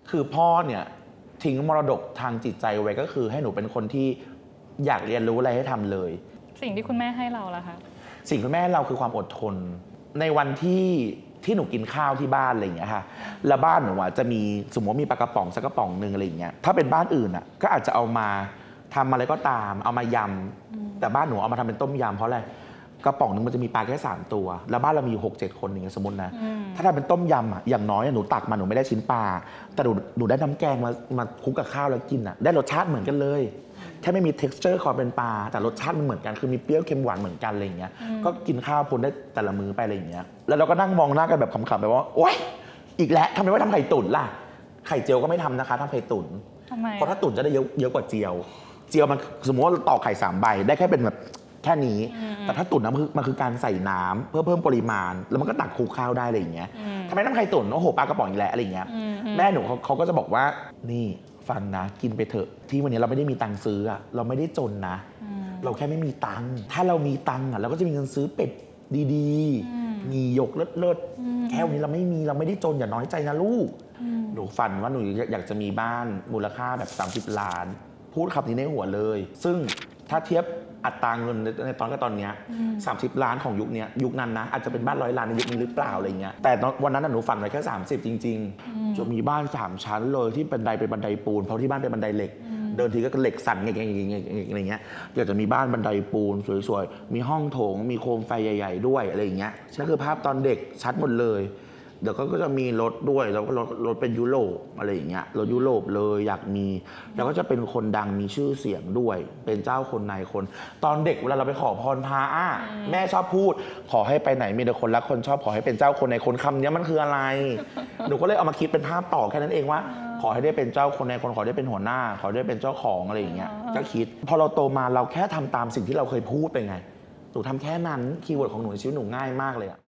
คือพ่อเนี่ยทิ้งมรดกทางจิตใจไว้ก็คือให้หนูเป็นคนที่อยากเรียนรู้อะไรให้ทำเลยสิ่งที่คุณแม่ให้เราล่ะคะสิ่งคุณแม่ให้เราคือความอดทนในวันที่หนูกินข้าวที่บ้านอะไรอย่างเงี้ยค่ะแล้วบ้านหนูจะมีสมมติมีปลากระป๋องสักกระป๋องหนึ่งอะไรอย่างเงี้ยถ้าเป็นบ้านอื่นก็อาจจะเอามาทำอะไรก็ตามเอามายำแต่บ้านหนูเอามาทำเป็นต้มยำเพราะอะไรกระป๋องนึงมันจะมีปลาแค่3 ตัวแล้วบ้านเรามีอยู่6-7 คนอย่างเงี้ยสมมตินะถ้าทำเป็นต้มยำอย่างน้อยหนูตักมาหนูไม่ได้ชิ้นปลาแต่หนูได้น้ำแกงมาคลุกกับข้าวแล้วกินได้รสชาติเหมือนกันเลยแค่ไม่มี texture ความเป็นปลาแต่รสชาติมันเหมือนกันคือมีเปรี้ยวเค็มหวานเหมือนกันอะไรอย่างเงี้ยก็กินข้าวพ้นได้แต่ละมื้อไปอะไรอย่างเงี้ยแล้วเราก็นั่งมองหน้ากันแบบขำๆแบบว่าโอ๊ยอีกแล้วทำไมไม่ทำไข่ตุ๋นล่ะไข่เจียวก็ไม่ทำนะคะทำไข่ตุ๋นเพราะถ้าตุ๋นจะได้เยอะกว่าเจียวมันสมมติว่าตอกไข่3 ใบได้แค่เป็นแบบแค่นี้แต่ถ้าตุ๋นมันคือการใส่น้ำเพื่อเพิ่มปริมาณแล้วมันก็ตักคลุกข้าวได้อะไรอย่างเงี้ยทำไมทำไข่ตุ๋นโอ้โหปลากระป๋องอีกแล้วอะไรอย่างเงี้ยแม่หนูเขาก็จะบอกว่านี่ฟังนะกินไปเถอะที่วันนี้เราไม่ได้มีตังค์ซื้อเราไม่ได้จนนะเราแค่ไม่มีตังค์ถ้าเรามีตังค์เราก็จะมีเงินซื้อเป็ดดีๆมีหยกเลิศแค่วันนี้เราไม่มีเราไม่ได้จนอย่าน้อยใจนะลูกหนูฝันว่าหนูอยากจะมีบ้านมูลค่าแบบ30 ล้านพูดคำนี้ในหัวเลยซึ่งถ้าเทียบอัตราเงินในตอนนี้30 ล้านของยุคนั้นนะอาจจะเป็นบ้าน100 ล้านในยุคนี้หรือเปล่าอะไรเงี้ยแต่วันนั้นหนูฝันไว้แค่30จริงๆจะมีบ้าน3 ชั้นเลยที่บันไดเป็นบันไดปูนเพราะที่บ้านเป็นบันไดเหล็กเดินทีก็เหล็กสั่นอะไรเงี้ยอยากจะมีบ้านบันไดปูนสวยๆมีห้องโถงมีโคมไฟใหญ่ๆด้วยอะไรอย่างเงี้ยนั่นคือภาพตอนเด็กชัดหมดเลยเดี๋ยวก็จะมีรถด้วยแล้วก็รถเป็นยุโรปอะไรอย่างเงี้ยรถยุโรปเลยอยากมีแล้วก็จะเป็นคนดังมีชื่อเสียงด้วยเป็นเจ้าคนนายคนตอนเด็กเวลาเราไปขอพรพระแม่ชอบพูดขอให้ไปไหนมีแต่คนรักคนชอบขอให้เป็นเจ้าคนนายคนคำนี้มันคืออะไรหนูก็เลยเอามาคิดเป็นภาพต่อแค่นั้นเองว่าขอให้ได้เป็นเจ้าคนนายคนขอได้เป็นหัวหน้าขอได้เป็นเจ้าของอะไรอย่างเงี้ยก็คิดพอเราโตมาเราแค่ทำตามสิ่งที่เราเคยพูดไปไงหนูทำแค่นั้นคีย์เวิร์ดของหนูในชีวิตหนูง่ายมากเลย